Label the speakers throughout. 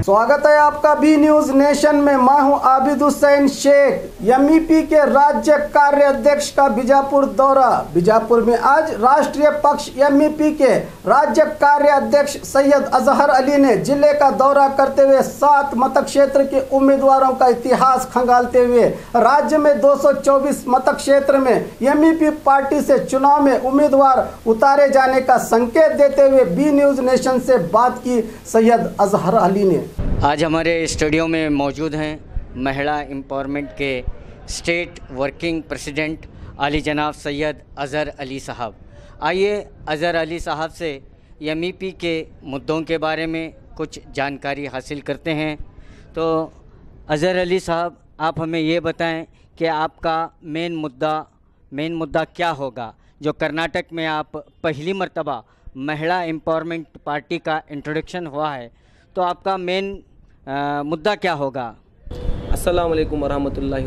Speaker 1: स्वागत है आपका बी न्यूज नेशन में। मैं हूं आबिद हुसैन शेख। MEP के राज्य कार्य अध्यक्ष का बीजापुर दौरा। बीजापुर में आज राष्ट्रीय पक्ष MEP के राज्य कार्य अध्यक्ष सैयद अजहर अली ने जिले का दौरा करते हुए 7 मतक क्षेत्र के उम्मीदवारों का इतिहास खंगालते हुए राज्य में 224 मतक क्षेत्र में MEP पार्टी से चुनाव में उम्मीदवार उतारे जाने का संकेत देते हुए बी न्यूज नेशन से बात की सैयद अजहर अली ने।
Speaker 2: आज हमारे स्टूडियो में मौजूद हैं महिला एम्पावरमेंट के स्टेट वर्किंग प्रेसिडेंट आली जनाब सैयद अजहर अली साहब। आइए अजहर अली साहब से MEP के मुद्दों के बारे में कुछ जानकारी हासिल करते हैं। तो अजहर अली साहब, आप हमें ये बताएं कि आपका मेन मुद्दा क्या होगा। जो कर्नाटक में आप पहली मर्तबा महिला एम्पावरमेंट पार्टी का इंट्रोडक्शन हुआ है, तो आपका मेन मुद्दा क्या होगा?
Speaker 3: अस्सलाम वालेकुम वरहमतुल्लाहि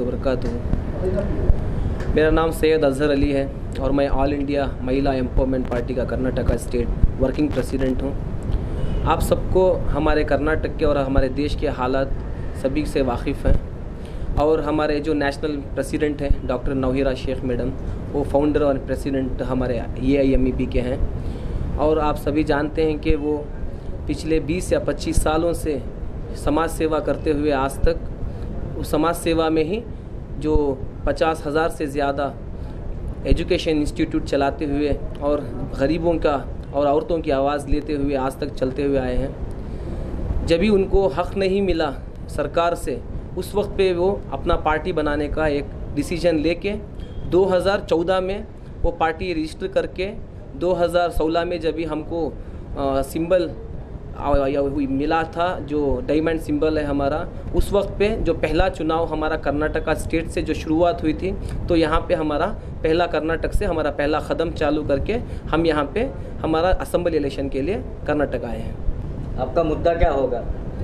Speaker 3: वबरकातुहू। मेरा नाम सैयद अजहर अली है और मैं all India Mahila empowerment party का कर्नाटक स्टेट वर्किंग प्रेसिडेंट हूँ। आप सबको हमारे कर्नाटक के और हमारे देश के हालात सभी से वाकिफ़ हैं। और हमारे जो नेशनल प्रेसिडेंट हैं डॉक्टर नौहिरा शेख मैडम, वो फाउंडर और प्रेसिडेंट हमारे MEP के हैं। और आप सभी जानते हैं कि वो पिछले 20 या 25 सालों से समाज सेवा करते हुए आज तक उस समाज सेवा में ही जो 50,000 से ज़्यादा एजुकेशन इंस्टीट्यूट चलाते हुए और गरीबों का और औरतों की आवाज़ लेते हुए आज तक चलते हुए आए हैं। जब भी उनको हक़ नहीं मिला सरकार से, उस वक्त पे वो अपना पार्टी बनाने का एक डिसीजन लेके 2014 में वो पार्टी रजिस्टर करके 2016 में जब भी हमको सिंबल मिला था, जो डायमंड सिंबल है हमारा, उस वक्त पे जो पहला चुनाव हमारा कर्नाटक स्टेट से जो शुरुआत हुई थी, तो यहाँ पे हमारा पहला कर्नाटक से हमारा पहला कदम चालू करके हम यहाँ पे हमारा असेंबली इलेक्शन के लिए कर्नाटक आए हैं।
Speaker 2: आपका मुद्दा क्या होगा?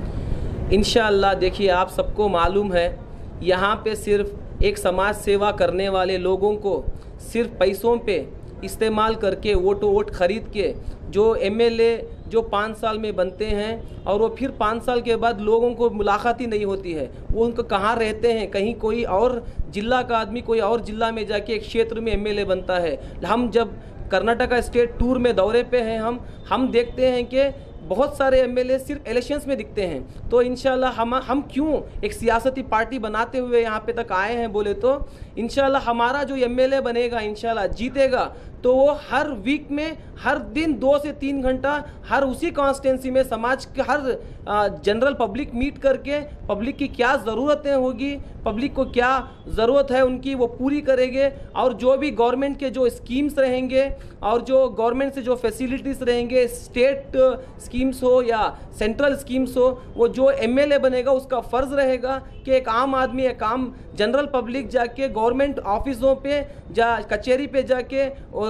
Speaker 3: इंशाअल्लाह देखिए, आप सबको मालूम है यहाँ पे सिर्फ एक समाज सेवा करने वाले लोगों को सिर्फ पैसों पे इस्तेमाल करके वोट ख़रीद के जो MLA जो 5 साल में बनते हैं और वो फिर 5 साल के बाद लोगों को मुलाकात ही नहीं होती है। वो उनको कहाँ रहते हैं, कहीं कोई और जिला का आदमी कोई और जिला में जाके एक क्षेत्र में MLA बनता है। हम जब कर्नाटक स्टेट टूर में दौरे पे हैं, हम देखते हैं कि बहुत सारे MLA सिर्फ इलेक्शंस में दिखते हैं। तो इंशाल्लाह हम क्यों एक सियासती पार्टी बनाते हुए यहाँ पे तक आए हैं बोले तो इंशाल्लाह हमारा जो MLA बनेगा, इंशाल्लाह जीतेगा, तो वो हर वीक में हर दिन 2 से 3 घंटा हर उसी कॉन्स्टिट्यूंसी में समाज के हर जनरल पब्लिक मीट करके पब्लिक की क्या ज़रूरतें होगी, पब्लिक को क्या ज़रूरत है उनकी, वो पूरी करेंगे। और जो भी गवर्नमेंट के जो स्कीम्स रहेंगे और जो गवर्नमेंट से जो फैसिलिटीज़ रहेंगे, स्टेट स्कीम्स हो या सेंट्रल स्कीम्स हो, वो जो MLA बनेगा उसका फ़र्ज़ रहेगा कि एक आम आदमी, एक आम जनरल पब्लिक जाके गवर्नमेंट ऑफिसों पे कचहरी पे जाके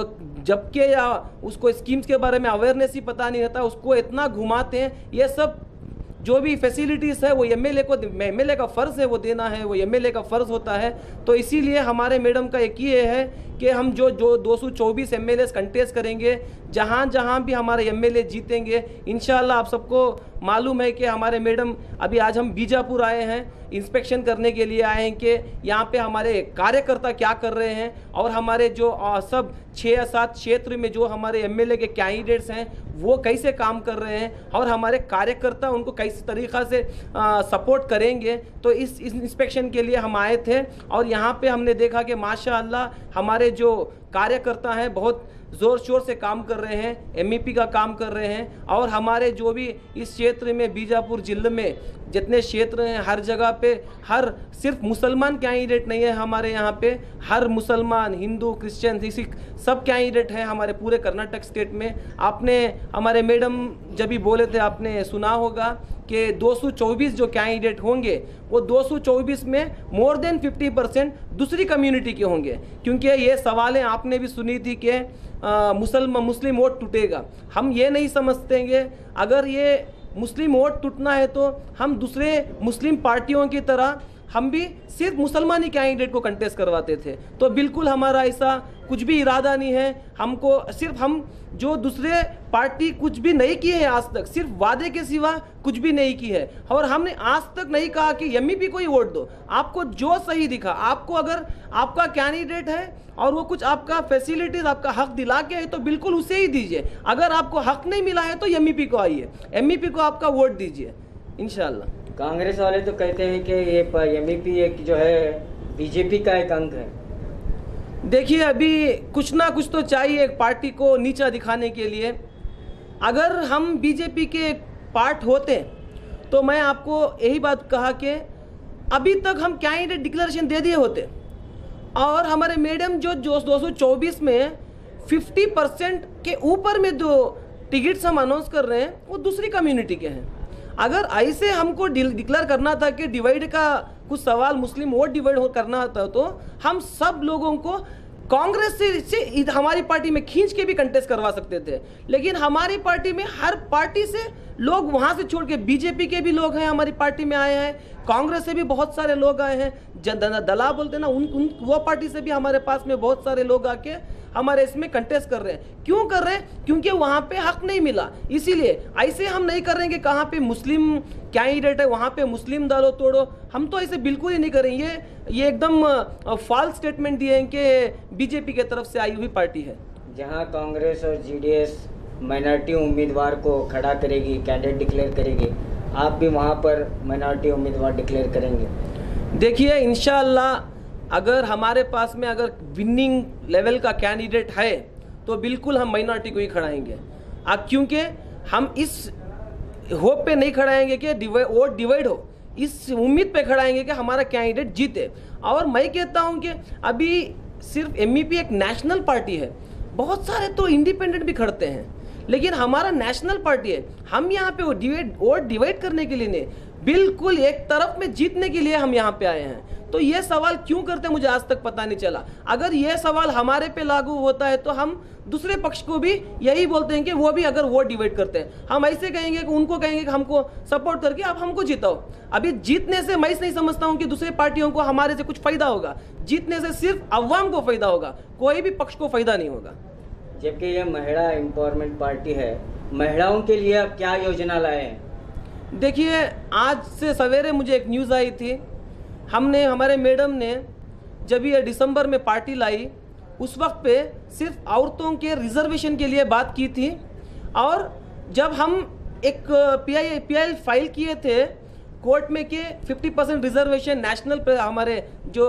Speaker 3: जबकि या उसको स्कीम्स के बारे में अवेयरनेस ही पता नहीं रहता, उसको इतना घुमाते हैं। ये सब जो भी फैसिलिटीज़ है वो MLA का फ़र्ज़ है वो देना है, वो MLA का फ़र्ज़ होता है। तो इसीलिए हमारे मैडम का एक ये है कि हम जो 224 MLA कंटेस्ट करेंगे, जहाँ भी हमारे MLA जीतेंगे, इंशाल्लाह आप सबको मालूम है कि हमारे मैडम अभी आज हम बीजापुर आए हैं, इंस्पेक्शन करने के लिए आए हैं कि यहाँ पे हमारे कार्यकर्ता क्या कर रहे हैं और हमारे जो सब 6 या 7 क्षेत्र में जो हमारे MLA के कैंडिडेट्स हैं वो कैसे काम कर रहे हैं और हमारे कार्यकर्ता उनको कैसे तरीक़ा से सपोर्ट करेंगे। तो इस इंस्पेक्शन के लिए हम आए थे और यहाँ पे हमने देखा कि माशाअल्लाह हमारे जो कार्यकर्ता हैं बहुत ज़ोर शोर से काम कर रहे हैं, MEP का काम कर रहे हैं। और हमारे जो भी इस क्षेत्र में बीजापुर जिले में जितने क्षेत्र हैं, हर जगह पे हर सिर्फ मुसलमान कैंडिडेट नहीं है हमारे यहाँ पे, हर मुसलमान, हिंदू, क्रिश्चियन, सिख सब कैंडिडेट हैं हमारे पूरे कर्नाटक स्टेट में। आपने हमारे मैडम जब भी बोले थे, आपने सुना होगा कि 224 जो कैंडिडेट होंगे वो 224 में मोर देन 50% दूसरी कम्युनिटी के होंगे, क्योंकि ये सवालें आपने भी सुनी थी कि मुस्लिम वोट टूटेगा। हम ये नहीं समझते हैं अगर ये मुस्लिम वोट टूटना है तो हम दूसरे मुस्लिम पार्टियों की तरह हम भी सिर्फ मुसलमानी कैंडिडेट को कंटेस्ट करवाते थे। तो बिल्कुल हमारा ऐसा कुछ भी इरादा नहीं है। हमको सिर्फ हम जो दूसरे पार्टी कुछ भी नहीं किए हैं आज तक, सिर्फ वादे के सिवा कुछ भी नहीं की है। और हमने आज तक नहीं कहा कि MEP को ही वोट दो। आपको जो सही दिखा, आपको अगर आपका कैंडिडेट है और वो कुछ आपका फैसिलिटीज, आपका हक दिला के है तो बिल्कुल उसे ही दीजिए। अगर आपको हक नहीं मिला है तो MEP को आइए, MEP को आपका वोट दीजिए इंशाल्लाह।
Speaker 2: कांग्रेस वाले तो कहते हैं कि ये MEP एक जो है बीजेपी का एक अंग है।
Speaker 3: देखिए, अभी कुछ ना कुछ तो चाहिए एक पार्टी को नीचा दिखाने के लिए। अगर हम बीजेपी के पार्ट होते तो मैं आपको यही बात कहा कि अभी तक हम कैंडिडेट डिक्लेरेशन दे दिए होते और हमारे मैडम जो 224 में 50% के ऊपर में जो टिकट्स हम अनाउंस कर रहे हैं वो दूसरी कम्युनिटी के हैं। अगर ऐसे हमको डिक्लेयर करना था कि डिवाइड का कुछ सवाल, मुस्लिम वोट डिवाइड करना था, तो हम सब लोगों को कांग्रेस से हमारी पार्टी में खींच के भी कंटेस्ट करवा सकते थे। लेकिन हमारी पार्टी में हर पार्टी से लोग वहां से छोड़ के बीजेपी के भी लोग हैं हमारी पार्टी में आए हैं, कांग्रेस से भी बहुत सारे लोग आए हैं, दला बोलते ना वो पार्टी से भी हमारे पास में बहुत सारे लोग आके हमारे इसमें कंटेस्ट कर रहे हैं। क्यों कर रहे हैं? क्योंकि वहां पे हक नहीं मिला। इसीलिए ऐसे हम नहीं कर रहे हैं कि कहाँ पे मुस्लिम कैंडिडेट है वहां पे मुस्लिम डालो तोड़ो, हम तो ऐसे बिल्कुल ही नहीं कर रहे हैं। ये एकदम फॉल्स स्टेटमेंट दिए हैं कि बीजेपी की तरफ से आई हुई पार्टी है।
Speaker 2: जहां कांग्रेस और GDS माइनॉरिटी उम्मीदवार को खड़ा करेगी, कैंडिडेट डिक्लेयर करेगी, आप भी वहां पर माइनॉरिटी उम्मीदवार डिक्लेयर करेंगे?
Speaker 3: देखिए, इंशाअल्लाह अगर हमारे पास में अगर विनिंग लेवल का कैंडिडेट है तो बिल्कुल हम माइनॉरिटी को ही खड़ाएंगे। क्योंकि हम इस होप पे नहीं खड़ाएंगे कि वोट डिवाइड हो, इस उम्मीद पे खड़ाएंगे कि हमारा कैंडिडेट जीते। और मैं कहता हूं कि अभी सिर्फ MEP एक नेशनल पार्टी है, बहुत सारे तो इंडिपेंडेंट भी खड़ते हैं, लेकिन हमारा नेशनल पार्टी है। हम यहाँ पे वोट डिवाइड करने के लिए नहीं, बिल्कुल एक तरफ में जीतने के लिए हम यहाँ पे आए हैं। तो ये सवाल क्यों करते हैं मुझे आज तक पता नहीं चला। अगर ये सवाल हमारे पे लागू होता है तो हम दूसरे पक्ष को भी यही बोलते हैं कि वो भी अगर वोट डिवाइड करते हैं, हम ऐसे कहेंगे कि उनको कहेंगे कि हमको सपोर्ट करके आप हमको जिताओ। अभी जीतने से मैं नहीं समझता हूं कि दूसरे पार्टियों को हमारे से कुछ फायदा होगा। जीतने से सिर्फ अवाम को फायदा होगा, कोई भी पक्ष को फायदा नहीं होगा।
Speaker 2: जबकि ये महिला एम्पावरमेंट पार्टी है, महिलाओं के लिए आप क्या योजना लाए हैं?
Speaker 3: देखिए, आज से सवेरे मुझे एक न्यूज़ आई थी, हमारे मैडम ने जब ये दिसंबर में पार्टी लाई उस वक्त पे सिर्फ औरतों के रिजर्वेशन के लिए बात की थी। और जब हम एक PIL फाइल किए थे कोर्ट में कि 50% रिजर्वेशन नेशनल पे, हमारे जो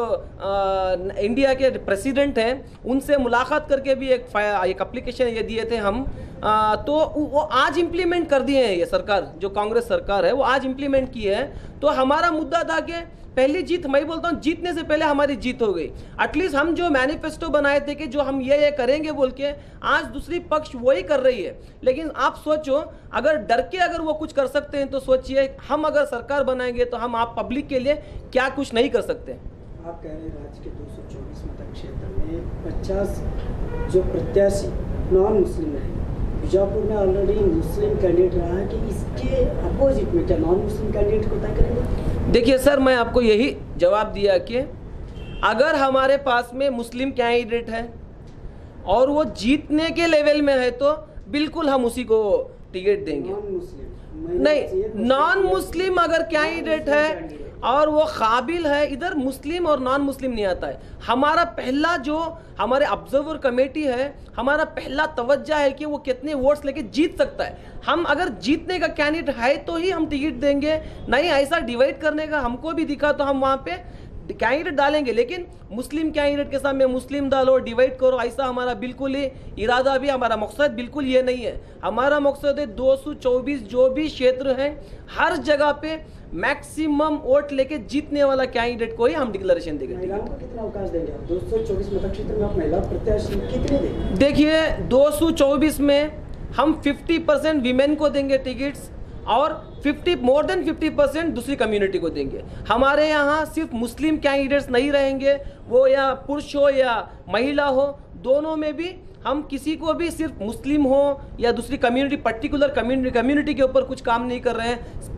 Speaker 3: इंडिया के प्रेसिडेंट हैं उनसे मुलाकात करके भी एक एप्लीकेशन ये दिए थे हम, तो वो आज इम्प्लीमेंट कर दिए हैं। ये सरकार जो कांग्रेस सरकार है वो आज इम्प्लीमेंट की है। तो हमारा मुद्दा था कि पहली जीत, मैं बोलता हूँ जीतने से पहले हमारी जीत हो गई। एटलीस्ट हम जो मैनिफेस्टो बनाए थे कि जो हम ये करेंगे बोल के, आज दूसरी पक्ष वही कर रही है। लेकिन आप सोचो, अगर डर के अगर वो कुछ कर सकते हैं तो सोचिए हम अगर सरकार बनाएंगे तो हम आप पब्लिक के लिए क्या कुछ नहीं कर सकते।
Speaker 4: आप कह रहे हैं राज्य के 224 मतदान क्षेत्र में 50 जो प्रत्याशी नॉन मुस्लिम है, बीजापुर में ऑलरेडी मुस्लिम कैंडिडेट रहा है, कि इसके अपोजिट में क्या नॉन मुस्लिम कैंडिडेट को तय करेंगे?
Speaker 3: देखिए सर, मैं आपको यही जवाब दिया कि अगर हमारे पास में मुस्लिम कैंडिडेट है और वो जीतने के लेवल में है तो बिल्कुल हम उसी को टिकट देंगे। नहीं, नॉन मुस्लिम अगर कैंडिडेट है और वो काबिल है, इधर मुस्लिम और नॉन मुस्लिम नहीं आता है। हमारा पहला जो हमारे ऑब्जर्वर कमेटी है, हमारा पहला तवज्जो है कि वो कितने वोट्स लेके जीत सकता है। हम अगर जीतने का कैंडिडेट है तो ही हम टिकट देंगे, नहीं ऐसा डिवाइड करने का हमको भी दिखा तो हम वहाँ पे कैंडिडेट डालेंगे। लेकिन मुस्लिम कैंडिडेट के सामने मुस्लिम डालो, डिवाइड करो, ऐसा हमारा बिल्कुल ही इरादा भी, हमारा मकसद बिल्कुल ये नहीं है। हमारा मकसद है 224 जो भी क्षेत्र है हर जगह पे मैक्सिमम वोट लेके जीतने वाला कैंडिडेट को ही हम डिक्लेरेशन देंगे।
Speaker 4: महिलाओं को कितना अवकाश देंगे? 224 मतदान क्षेत्र में आप महिला प्रत्याशी कितने देंगे?
Speaker 3: देखिए, 224 में हम 50% विमेन को देंगे टिकट्स और मोर देन 50% दूसरी कम्युनिटी को देंगे। हमारे यहाँ सिर्फ मुस्लिम कैंडिडेट्स नहीं रहेंगे, वो या पुरुष हो या महिला हो, दोनों में भी हम किसी को भी सिर्फ मुस्लिम हो या दूसरी कम्युनिटी, पर्टिकुलर कम्युनिटी के ऊपर कुछ काम नहीं कर रहे हैं।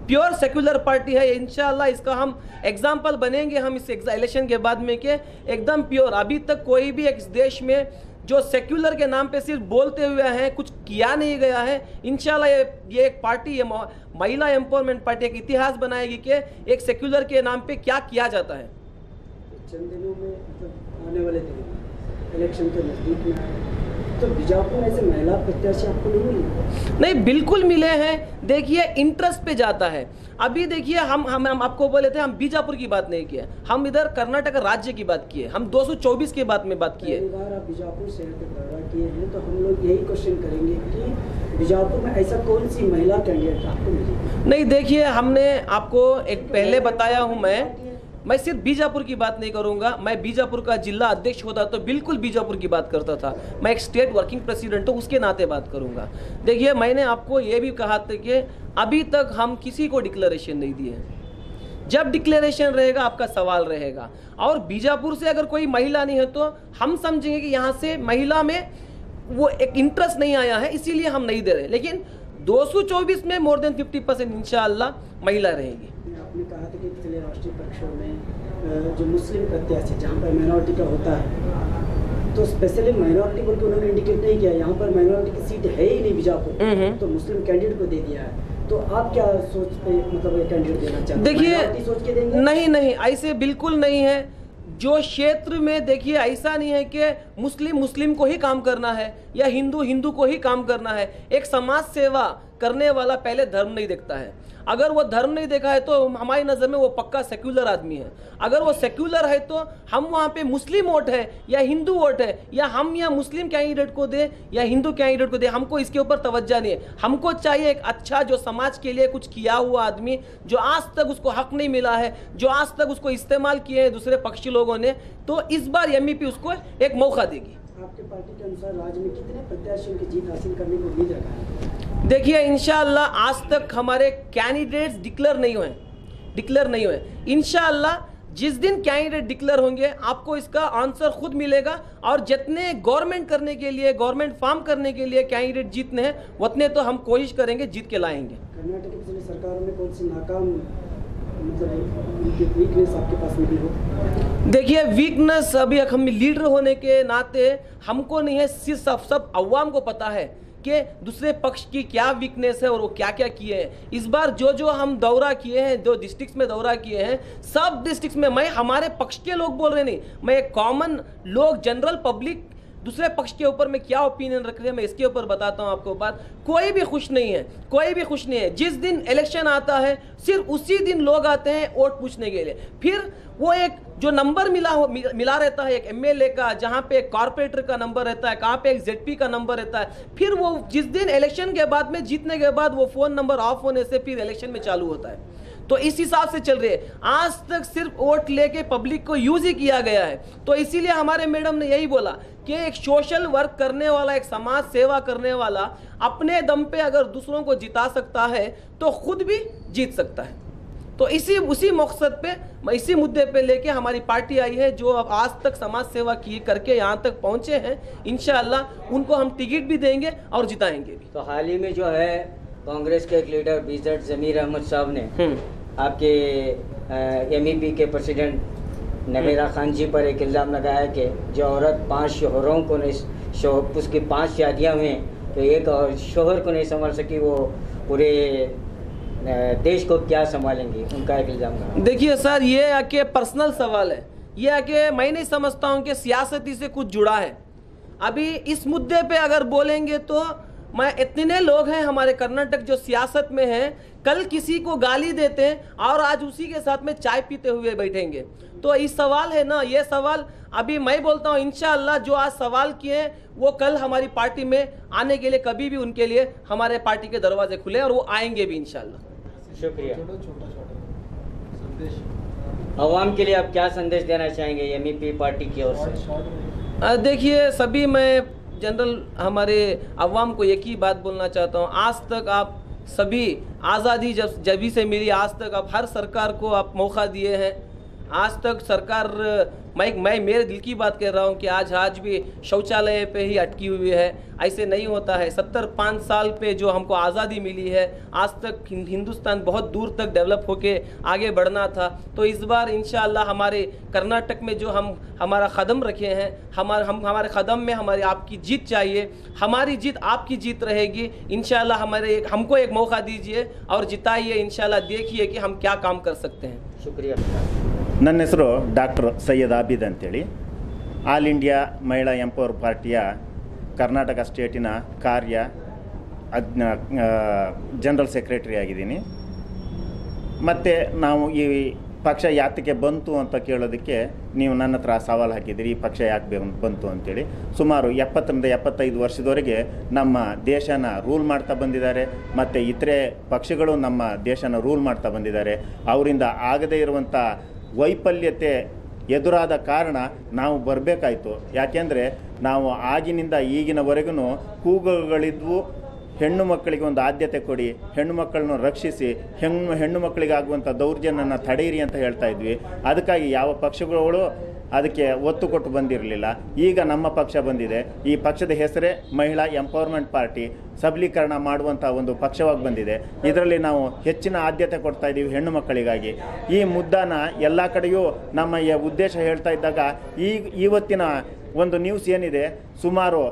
Speaker 3: प्योर सेक्युलर पार्टी है। इंशाल्लाह इसका हम एग्जाम्पल बनेंगे हम इस इलेक्शन के बाद में के एकदम प्योर। अभी तक कोई भी इस देश में जो सेक्युलर के नाम पे सिर्फ बोलते हुए हैं, कुछ किया नहीं गया है। इंशाल्लाह ये एक पार्टी, ये महिला एम्पावरमेंट पार्टी एक इतिहास बनाएगी कि एक सेक्युलर के नाम पे क्या किया जाता है।
Speaker 4: चंद दिनों में मतलब आने वाले दिनों में इलेक्शन के नज़दीक में आए तो बीजापुर में ऐसे महिला प्रत्याशी आपको नहीं मिले?
Speaker 3: नहीं, बिल्कुल मिले हैं। देखिए इंटरेस्ट पे जाता है। अभी देखिए हम आपको बोले थे, हम बीजापुर की बात नहीं किए, हम इधर कर्नाटक राज्य की बात किए, हम 224 के बात में बात किए।
Speaker 4: पहली बार आप बीजापुर शहर का दौरा किए हैं तो हम लोग यही क्वेश्चन करेंगे कि बीजापुर में ऐसा कौन सी महिला कैंडिडेट आपको मिली?
Speaker 3: नहीं, देखिए हमने आपको एक पहले बताया हूँ, मैं सिर्फ बीजापुर की बात नहीं करूंगा। मैं बीजापुर का जिला अध्यक्ष होता तो बिल्कुल बीजापुर की बात करता था। मैं एक स्टेट वर्किंग प्रेसिडेंट हूँ, उसके नाते बात करूंगा। देखिए मैंने आपको ये भी कहा था कि अभी तक हम किसी को डिक्लेरेशन नहीं दिए। जब डिक्लेरेशन रहेगा आपका सवाल रहेगा। और बीजापुर से अगर कोई महिला नहीं है तो हम समझेंगे कि यहाँ से महिला में वो एक इंटरेस्ट नहीं आया है, इसीलिए हम नहीं दे रहे। लेकिन 224 में मोर देन 50% इंशाअल्लाह महिला रहेगी।
Speaker 4: आपने कहा था कि पिछले राष्ट्रीय परीक्षों में जो मुस्लिम प्रत्याशी जहाँ पर माइनॉरिटी का होता है तो स्पेशली माइनॉरिटी बोल के उन्होंने इंडिकेट नहीं किया। यहाँ पर माइनॉरिटी की सीट है ही नहीं बीजापुर, तो मुस्लिम कैंडिडेट को दे दिया है। तो आप क्या सोच पे मतलब कैंडिडेट देना चाहते हैं?
Speaker 3: देखिए
Speaker 4: सोच के देंगे?
Speaker 3: नहीं, ऐसे बिल्कुल नहीं है। जो क्षेत्र में देखिए ऐसा नहीं है कि मुस्लिम को ही काम करना है या हिंदू को ही काम करना है। एक समाज सेवा करने वाला पहले धर्म नहीं देखता है। अगर वो धर्म नहीं देखा है तो हमारी नज़र में वो पक्का सेक्युलर आदमी है। अगर वो सेक्युलर है तो हम वहाँ पे मुस्लिम वोट है या हिंदू वोट है, या हम या मुस्लिम कैंडिडेट को दे या हिंदू कैंडिडेट को दे, हमको इसके ऊपर तवज्जो नहीं है। हमको चाहिए एक अच्छा जो समाज के लिए कुछ किया हुआ आदमी, जो आज तक उसको हक नहीं मिला है, जो आज तक उसको इस्तेमाल किए हैं दूसरे पक्षी लोगों ने। तो इस बार MEP उसको एक मौका देगी।
Speaker 4: आपके पार्टी के अनुसार राज्य में कितने प्रत्याशियों की जीत हासिल करने को उम्मीद रखा है?
Speaker 3: देखिए इंशाअल्लाह आज तक हमारे कैंडिडेट्स डिक्लेयर नहीं हुए। इंशाअल्लाह जिस दिन कैंडिडेट डिक्लेयर होंगे आपको इसका आंसर खुद मिलेगा। और जितने गवर्नमेंट फॉर्म करने के लिए कैंडिडेट जीतने हैं उतने तो हम कोशिश करेंगे जीत के लाएंगे।
Speaker 4: कर्नाटक की पिछली सरकारों में कौन सी नाकाम मतलब वीकनेस आपके पास मिली हो?
Speaker 3: देखिए वीकनेस अभी हम लीडर होने के नाते हमको नहीं है, सिर्फ सब अवाम को पता है कि दूसरे पक्ष की क्या वीकनेस है और वो क्या क्या किए हैं। इस बार जो हम दौरा किए हैं, जो डिस्ट्रिक्ट्स में दौरा किए हैं, सब डिस्ट्रिक्ट्स में मैं हमारे पक्ष के लोग बोल रहे नहीं, मैं एक कॉमन लोग जनरल पब्लिक दूसरे पक्ष के ऊपर में क्या ओपिनियन रख रहे हैं मैं इसके ऊपर बताता हूं आपको बात। कोई भी खुश नहीं है। जिस दिन इलेक्शन आता है सिर्फ उसी दिन लोग आते हैं वोट पूछने के लिए। फिर वो एक जो नंबर मिला रहता है एक MLA का, जहां पे एक कॉर्पोरेटर का नंबर रहता है, कहां पे एक ZP का नंबर रहता है। फिर वो जिस दिन इलेक्शन के बाद में जीतने के बाद वो फोन नंबर ऑफ होने से फिर इलेक्शन में चालू होता है। तो इस हिसाब से चल रही है। आज तक सिर्फ वोट लेके पब्लिक को यूज ही किया गया है। तो इसीलिए हमारे मैडम ने यही बोला कि एक सोशल वर्क करने वाला, एक समाज सेवा करने वाला अपने दम पे अगर दूसरों को जिता सकता है तो खुद भी जीत सकता है। तो उसी मकसद पे, इसी मुद्दे पे लेके हमारी पार्टी आई है, जो अब आज तक समाज सेवा की करके यहाँ तक पहुँचे हैं। इंशाअल्लाह उनको हम टिकट भी देंगे और जिताएंगे भी।
Speaker 2: तो हाल ही में जो है कांग्रेस के एक लीडर बीजेड जमीर अहमद साहब ने आपके MEP के प्रेसिडेंट नबीरा खान जी पर एक इल्ज़ाम लगाया कि जो औरत 5 शोहरों को नहीं, उसकी 5 शादियाँ हुई तो एक शोहर को नहीं संभाल सकी, वो पूरे देश को क्या संभालेंगी, उनका एक इल्ज़ाम था।
Speaker 3: देखिए सर, ये आके पर्सनल सवाल है, ये आके मैं नहीं समझता हूँ कि सियासती से कुछ जुड़ा है। अभी इस मुद्दे पे अगर बोलेंगे तो मैं इतने लोग हैं हमारे कर्नाटक जो सियासत में हैं, कल किसी को गाली देते हैं और आज उसी के साथ में चाय पीते हुए बैठेंगे। तो इस सवाल है ना, ये सवाल अभी मैं बोलता हूँ इंशाअल्लाह जो आज सवाल किए हैं वो कल हमारी पार्टी में आने के लिए कभी भी उनके लिए हमारे पार्टी के दरवाजे खुले और वो आएंगे भी इंशाअल्लाह।
Speaker 2: शुक्रिया। अवाम के लिए आप क्या संदेश देना चाहेंगे MEP पार्टी की ओर से?
Speaker 3: देखिए सभी, मैं जनरल हमारे अवाम को एक ही बात बोलना चाहता हूँ, आज तक आप सभी आज़ादी जब से मिली आज तक आप हर सरकार को आप मौका दिए हैं, आज तक सरकार, मैं मेरे दिल की बात कर रहा हूँ कि आज भी शौचालय पे ही अटकी हुई है। ऐसे नहीं होता है। 75 साल पे जो हमको आज़ादी मिली है, आज तक हिंदुस्तान बहुत दूर तक डेवलप होके आगे बढ़ना था। तो इस बार इंशाअल्लाह हमारे कर्नाटक में जो हम हमारा कदम रखे हैं, हमारे कदम में हमारी आपकी जीत चाहिए। हमारी जीत आपकी जीत रहेगी इंशाअल्लाह। हमको एक मौका दीजिए और जिताइए इंशाअल्लाह। देखिए कि हम क्या काम कर सकते हैं।
Speaker 2: शुक्रिया।
Speaker 5: ನನ್ನ ಹೆಸರು ಡಾಕ್ಟರ್ ಸೈಯದ್ ಆಬಿದ್ ಅಂತೇಳಿ, ಆಲ್ ಇಂಡಿಯಾ ಮಹಿಳಾ ಎಂಪವರ್ ಪಾರ್ಟಿಯ ಕರ್ನಾಟಕ ಸ್ಟೇಟಿನ ಜನರಲ್ ಸೆಕ್ರೆಟರಿ ಆಗಿದ್ದೀನಿ. ಮತ್ತು ನಾವು ಈ ಪಕ್ಷ ಯಾತಕ್ಕೆ ಬಂತು ಅಂತ ಕೇಳೋದಕ್ಕೆ ನೀವು ನನ್ನ ಹತ್ರ ಸವಾಲು ಹಾಕಿದ್ದೀರಿ, ಈ ಪಕ್ಷ ಯಾಕೆ ಬಂತು ಅಂತೇಳಿ. ಸುಮಾರು 70ರಿಂದ 75 ವರ್ಷದವರೆಗೆ ನಮ್ಮ ದೇಶನ ರೂಲ್ ಮಾಡ್ತಾ ಬಂದಿದ್ದಾರೆ, ಮತ್ತು ಇತರೆ ಪಕ್ಷಗಳು ನಮ್ಮ ದೇಶನ ರೂಲ್ ಮಾಡ್ತಾ ಬಂದಿದ್ದಾರೆ. ಅವರಿಂದ ಆಗದೇ ಇರುವಂಥ ವೈಫಲ್ಯತೆ ಎದುರಾದ ಕಾರಣ ನಾವು ಬರಬೇಕಾಯಿತು. ಯಾಕೆಂದರೆ ನಾವು ಆಗಿನಿಂದ ಈಗಿನವರೆಗೂ ಕೂಗುಗಳಿದ್ವು, ಹೆಣ್ಣು ಮಕ್ಕಳಿಗೆ ಒಂದು ಆದ್ಯತೆ ಕೊಡಿ, ಹೆಣ್ಣು ಮಕ್ಕಳನ್ನು ರಕ್ಷಿಸಿ, ಹೆಣ್ಣು ಮಕ್ಕಳಿಗಾಗುವಂಥ ದೌರ್ಜನ್ಯನ ತಡೆಯಿರಿ ಅಂತ ಹೇಳ್ತಾ ಇದ್ವಿ. ಅದಕ್ಕಾಗಿ ಯಾವ ಪಕ್ಷಗಳು ಅದಕ್ಕೆ ಒತ್ತು ಕೊಟ್ಟು ಬಂದಿರಲಿಲ್ಲ. ಈಗ ನಮ್ಮ ಪಕ್ಷ ಬಂದಿದೆ. ಈ ಪಕ್ಷದ ಹೆಸರೇ ಮಹಿಳಾ ಎಂಪವರ್ಮೆಂಟ್ ಪಾರ್ಟಿ, ಸಬಲೀಕರಣ ಮಾಡುವಂಥ ಒಂದು ಪಕ್ಷವಾಗಿ ಬಂದಿದೆ. ಇದರಲ್ಲಿ ನಾವು ಹೆಚ್ಚಿನ ಆದ್ಯತೆ ಕೊಡ್ತಾ ಇದ್ದೀವಿ ಹೆಣ್ಣು ಮಕ್ಕಳಿಗಾಗಿ. ಈ ಮುದ್ದಾನ ಎಲ್ಲ ಕಡೆಯೂ ನಮ್ಮ ಈ ಉದ್ದೇಶ ಹೇಳ್ತಾ ಇದ್ದಾಗ ಇವತ್ತಿನ ಒಂದು ನ್ಯೂಸ್ ಏನಿದೆ, ಸುಮಾರು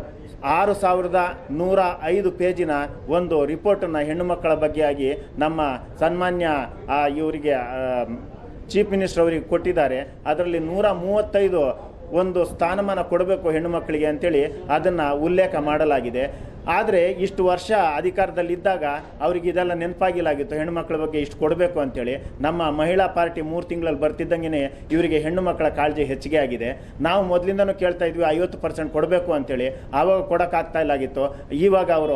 Speaker 5: 6105 ಪೇಜಿನ ಒಂದು ರಿಪೋರ್ಟನ್ನು ಹೆಣ್ಣು ಮಕ್ಕಳ ಬಗ್ಗೆಯಾಗಿ ನಮ್ಮ ಸನ್ಮಾನ್ಯ ಇವರಿಗೆ ಚೀಫ್ ಮಿನಿಸ್ಟರ್ ಅವರಿಗೆ ಕೊಟ್ಟಿದ್ದಾರೆ. ಅದರಲ್ಲಿ 135 ಒಂದು ಸ್ಥಾನಮಾನ ಕೊಡಬೇಕು ಹೆಣ್ಣು ಮಕ್ಕಳಿಗೆ ಅಂತೇಳಿ ಅದನ್ನು ಉಲ್ಲೇಖ ಮಾಡಲಾಗಿದೆ. ಆದರೆ ಇಷ್ಟು ವರ್ಷ ಅಧಿಕಾರದಲ್ಲಿದ್ದಾಗ ಅವರಿಗೆ ಇದೆಲ್ಲ ನೆನಪಾಗಿಲಾಗಿತ್ತು, ಹೆಣ್ಣು ಮಕ್ಕಳ ಬಗ್ಗೆ ಇಷ್ಟು ಕೊಡಬೇಕು ಅಂತೇಳಿ. ನಮ್ಮ ಮಹಿಳಾ ಪಾರ್ಟಿ 3 ತಿಂಗಳಲ್ಲಿ ಬರ್ತಿದ್ದಂಗೆ ಇವರಿಗೆ ಹೆಣ್ಣು ಮಕ್ಕಳ ಕಾಳಜಿ ಹೆಚ್ಚಿಗೆ ಆಗಿದೆ. ನಾವು ಮೊದಲಿಂದನೂ ಕೇಳ್ತಾ ಇದ್ವಿ 50% ಕೊಡಬೇಕು ಅಂತೇಳಿ, ಆವಾಗ ಕೊಡೋಕ್ಕಾಗ್ತಾ ಇಲ್ಲಾಗಿತ್ತು. ಇವಾಗ ಅವರು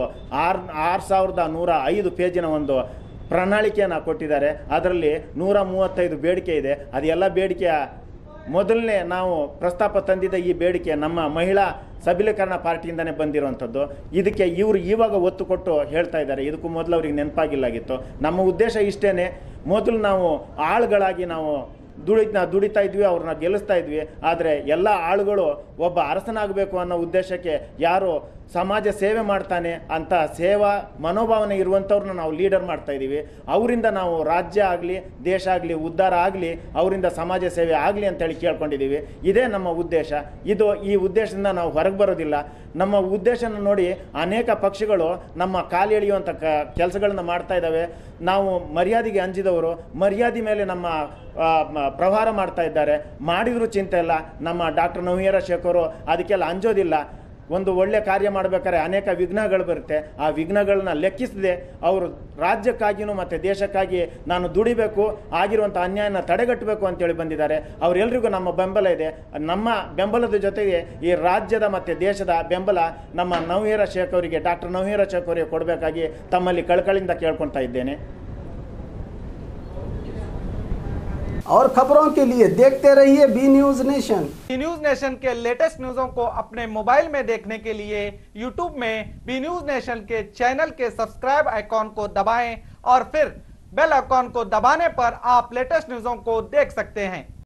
Speaker 5: 6105 ಪೇಜಿನ ಒಂದು ಪ್ರಣಾಳಿಕೆಯನ್ನು ಕೊಟ್ಟಿದ್ದಾರೆ. ಅದರಲ್ಲಿ 135 ಬೇಡಿಕೆ ಇದೆ. ಅದೆಲ್ಲ ಬೇಡಿಕೆಯ ಮೊದಲನೇ ನಾವು ಪ್ರಸ್ತಾಪ ತಂದಿದ್ದ ಈ ಬೇಡಿಕೆ ನಮ್ಮ ಮಹಿಳಾ ಸಬಲೀಕರಣ ಪಾರ್ಟಿಯಿಂದನೇ ಬಂದಿರುವಂಥದ್ದು. ಇದಕ್ಕೆ ಇವರು ಇವಾಗ ಒತ್ತು ಕೊಟ್ಟು ಹೇಳ್ತಾ ಇದ್ದಾರೆ. ಇದಕ್ಕೂ ಮೊದಲು ಅವ್ರಿಗೆ ನೆನಪಾಗಿಲ್ಲಾಗಿತ್ತು. ನಮ್ಮ ಉದ್ದೇಶ ಇಷ್ಟೇ, ಮೊದಲು ನಾವು ಆಳುಗಳಾಗಿ ನಾವು ದುಡಿತಾ ಇದ್ವಿ, ಅವ್ರನ್ನ ಗೆಲ್ಲಿಸ್ತಾ ಇದ್ವಿ. ಆದರೆ ಎಲ್ಲ ಆಳುಗಳು ಒಬ್ಬ ಅರಸನಾಗಬೇಕು ಅನ್ನೋ ಉದ್ದೇಶಕ್ಕೆ ಯಾರು ಸಮಾಜ ಸೇವೆ ಮಾಡ್ತಾನೆ ಅಂತ ಸೇವಾ ಮನೋಭಾವನೆ ಇರುವಂಥವ್ರನ್ನ ನಾವು ಲೀಡರ್ ಮಾಡ್ತಾ ಇದ್ದೀವಿ. ಅವರಿಂದ ನಾವು ರಾಜ್ಯ ಆಗಲಿ ದೇಶ ಆಗಲಿ ಉದ್ಧಾರ ಆಗಲಿ, ಅವರಿಂದ ಸಮಾಜ ಸೇವೆ ಆಗಲಿ ಅಂತೇಳಿ ಕೇಳ್ಕೊಂಡಿದ್ದೀವಿ. ಇದೇ ನಮ್ಮ ಉದ್ದೇಶ. ಈ ಉದ್ದೇಶದಿಂದ ನಾವು ಹೊರಗೆ ಬರೋದಿಲ್ಲ. ನಮ್ಮ ಉದ್ದೇಶನ ನೋಡಿ ಅನೇಕ ಪಕ್ಷಗಳು ನಮ್ಮ ಕಾಲು ಎಳೆಯುವಂಥ ಕೆಲಸಗಳನ್ನ ಮಾಡ್ತಾ ಇದ್ದಾವೆ. ನಾವು ಮರ್ಯಾದೆಗೆ ಅಂಜಿದವರು ಮರ್ಯಾದೆ ಮೇಲೆ ನಮ್ಮ ಪ್ರಹಾರ ಮಾಡ್ತಾ ಇದ್ದಾರೆ. ಮಾಡಿದರೂ ಚಿಂತೆ ಇಲ್ಲ. ನಮ್ಮ ಡಾಕ್ಟರ್ ನವೀರ ಶೇಖ್ ಅವರು ಅದಕ್ಕೆಲ್ಲ ಅಂಜೋದಿಲ್ಲ. ಒಂದು ಒಳ್ಳೆ ಕಾರ್ಯ ಮಾಡಬೇಕಾದ್ರೆ ಅನೇಕ ವಿಘ್ನಗಳು ಬರುತ್ತೆ. ಆ ವಿಘ್ನಗಳನ್ನ ಲೆಕ್ಕಿಸದೆ ಅವರು ರಾಜ್ಯಕ್ಕಾಗಿಯೂ ಮತ್ತು ದೇಶಕ್ಕಾಗಿ ನಾನು ದುಡಿಬೇಕು, ಆಗಿರುವಂಥ ಅನ್ಯಾಯನ ತಡೆಗಟ್ಟಬೇಕು ಅಂತೇಳಿ ಬಂದಿದ್ದಾರೆ. ಅವರೆಲ್ಲರಿಗೂ ನಮ್ಮ ಬೆಂಬಲ ಇದೆ. ನಮ್ಮ ಬೆಂಬಲದ ಜೊತೆಗೆ ಈ ರಾಜ್ಯದ ಮತ್ತು ದೇಶದ ಬೆಂಬಲ ನಮ್ಮ ನವೀರ ಶೇಖ್ ಅವರಿಗೆ, ಡಾಕ್ಟರ್ ನವೀರ ಶೇಖ್ ಅವರಿಗೆ ಕೊಡಬೇಕಾಗಿ ತಮ್ಮಲ್ಲಿ ಕಳಕಳಿಯಿಂದ ಕೇಳ್ಕೊಳ್ತಾ ಇದ್ದೇನೆ.
Speaker 1: और खबरों के लिए देखते रहिए B news nation.
Speaker 6: B news nation के लेटेस्ट न्यूज़ों को अपने मोबाइल में देखने के लिए यूट्यूब में बी न्यूज नेशन के चैनल के सब्सक्राइब आइकॉन को दबाएं और फिर बेल आइकॉन को दबाने पर आप लेटेस्ट न्यूज़ों को देख सकते हैं।